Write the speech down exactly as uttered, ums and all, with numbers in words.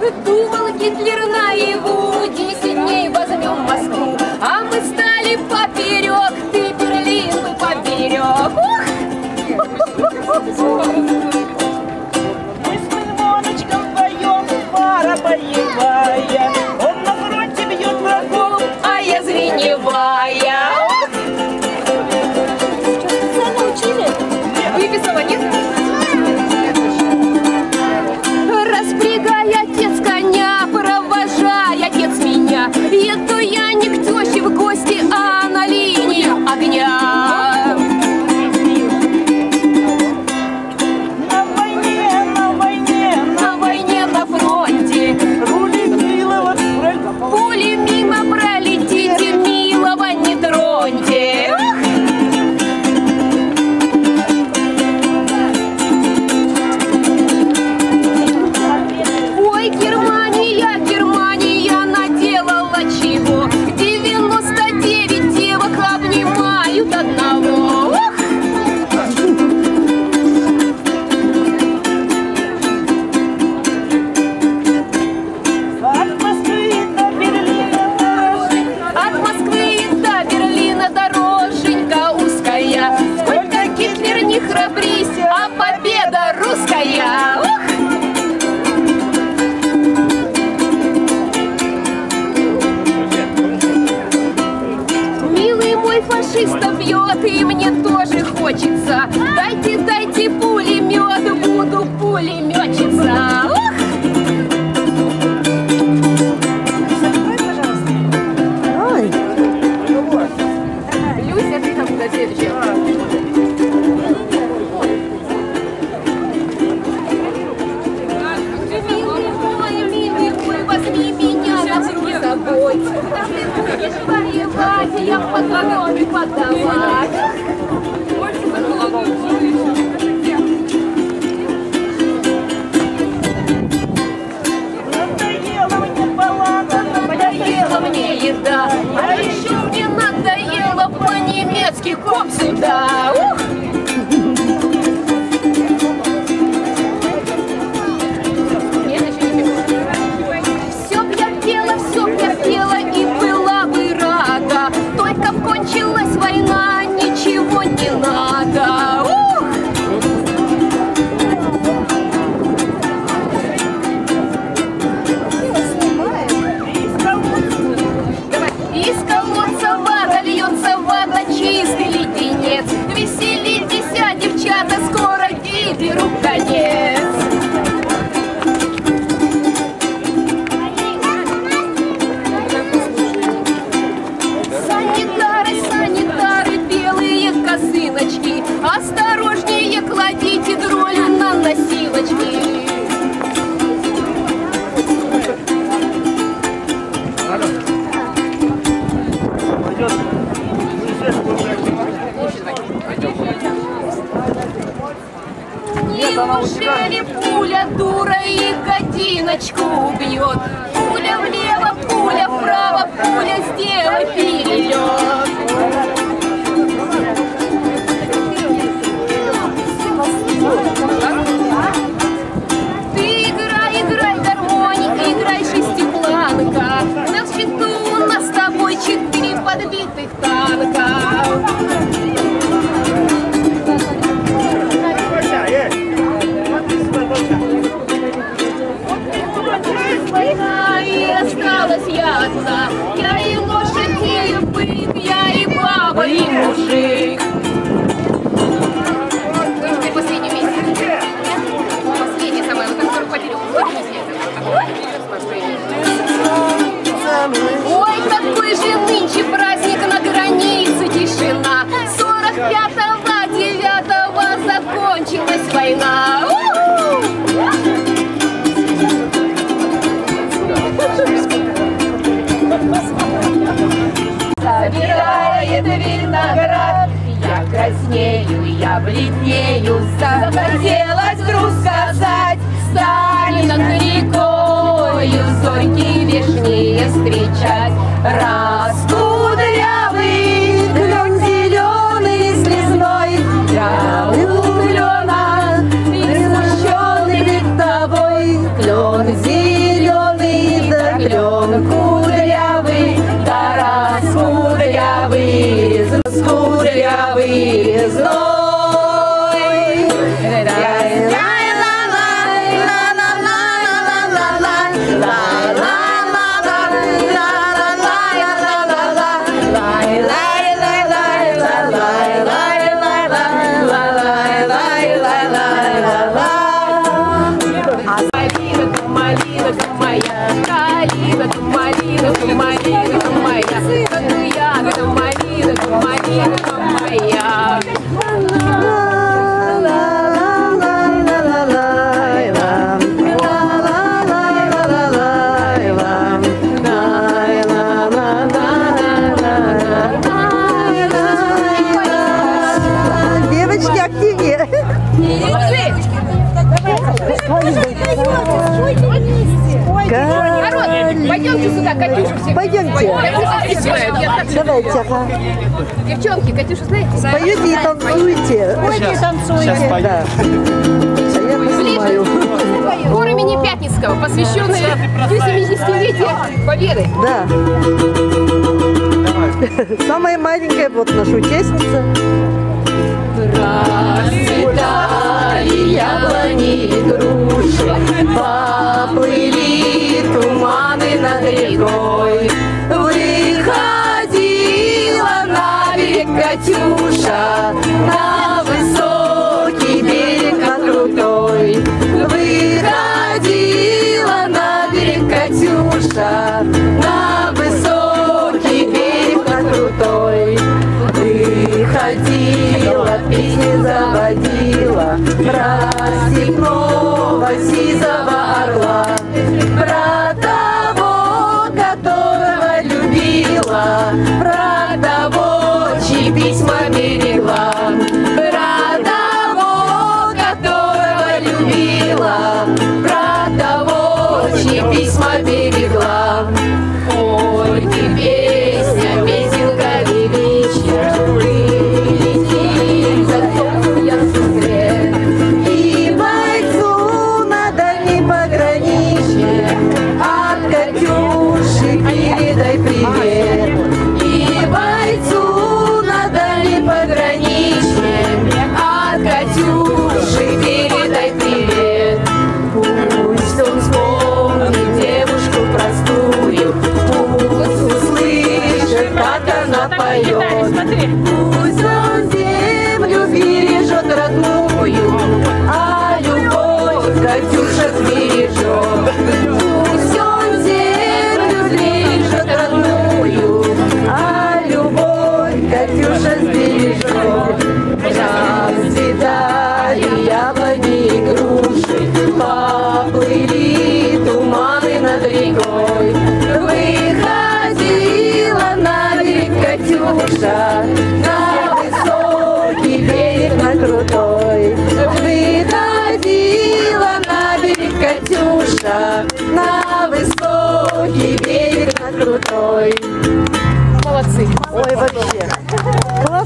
Думал Гитлер наяву, десять дней возьмем Москву, а мы стали поперек, ты Берлин, мы поперек. Мы с Лимоночком вдвоем, пара боевая, он на фронте бьет врагов, а я звеневая. Выписала, нет? Распрягай, отец, коня, провожай, отец, меня. Еду я не к теще в гости, а на линию огня. На войне, на войне, На войне, на фронте рули милого, пули мимо пролетите, милого не троньте. Ой, Германия, Германия наделала чего? девяносто девять девок обнимают одного. Ох! от Москвы до Берлина, От Москвы до Берлина дороженька узкая. Сколько Гитлер не храбрись, а победа русская. Ох! Милый мой фашиста бьет, и мне тоже хочется. Дайте, дайте пулемет, буду пулеметчица. Ох! Люся, ты там куда следующая? Милый мой, милый мой, возьми меня на руки с собой. Когда ты будешь воевать, я патроны подавать. надоело мне баланда, Надоела мне еда, а еще мне надоело по-немецки коп сюда. Ух! Все б я пела, все б я пела и была бы рада, только б кончилась война, ничего не надо. Ух! Из колодца вода льется, вода чистый леденец. Веселитесь, а, девчата, скоро Гитлеру конец. Санитары, санитары, белые косыночки, осторожнее кладите дроль на носилочки. Неужели пуля дура и годиночку убьет? Пуля влево, пуля вправо, пуля сделай перелет. Ты играй, играй гармоника, играй шестипланка. На счету у нас с тобой четыре подбитых танка. Война, и осталась я одна. Я и лошадь, и бык, я и баба, и мужик. Вы теперь последний месяц. Последний самый, вот который потерял. Ой, какой же нынче праздник, на границе тишина. сорок пятого девятого закончилась война. Собирает виноград, я краснею, я бледнею, захотелось вдруг сказать, станет над рекою зорьки вешние встречать. Раскудрявый клен зеленый слезной, я у клена, и смущенный пред тобой клен зеленый. малинка моя, калинка, малинка, малинка моя, как ягода, малинка, малинка моя. Девочки, активнее. Народ, пойдемте сюда, Катюшу все. Пойдемте. Давайте, ага. Девчонки, Катюшу знаете? Поете и танцуйте. Поете и танцуйте. Да. А я поснимаю. Хор имени Пятницкого, посвященный семидесятилетию Победы. Да. Самая маленькая вот наша участница. Расцветали яблони и груши, поплыли туманы над рекой. Выходила на берег Катюша, на высокий берег, на крутой. Выходила на берег Катюша, на высокий берег, на крутой. Выходила, песни заводила про степного сизого орла, про того, которого любила, про того, чьи письма берегла, про того, которого любила, про того, чьи письма берегла. Ой, ты песня, песенка величия, прилетит за я сестре. И бойцу на дальнем пограничье от Катюши передай привет. И бойцу на дальнем пограничье от Катюши передай привет. Пусть он вспомнит девушку простую, пусть услышит, как она поет. Пусть он землю бережет родную, а любовь Катюша сбережет. Пусть он землю бережет родную, а любовь Катюша сбережет. Расцветали яблони и груши, поплыли туманы над рекой. Выходила на берег Катюша, на высокий берег, на крутой. Выходила на берег Катюша, на высокий берег, на крутой. Молодцы. Ой, вообще.